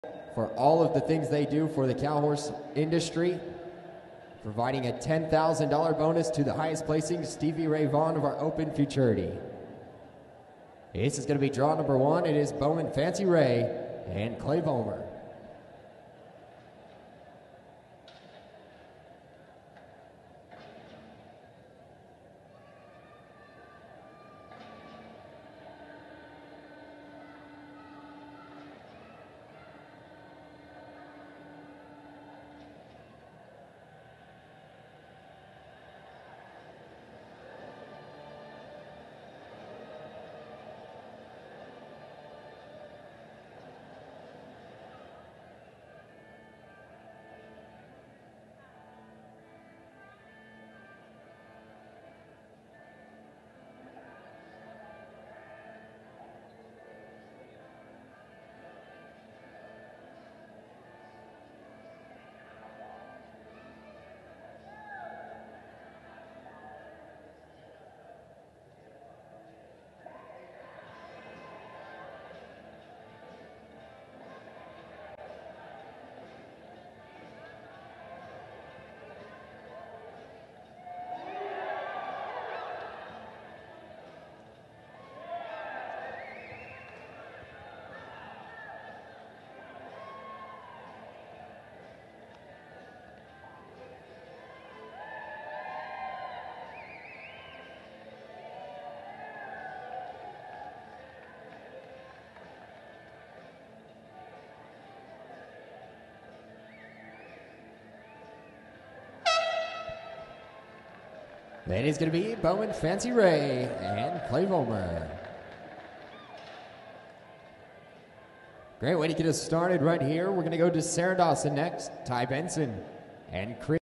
for all of the things they do for the cow horse industry, providing a $10,000 bonus to the highest placing Stevie Ray Vaughan of our Open Futurity. This is going to be draw number 1. It is Bowman Fancy Rey and Clay Vollmer. That is going to be Bowman Fancy Rey and Clay Vollmer. Great way to get us started right here. We're going to go to Sarah Dawson next, Ty Benson, and Chris.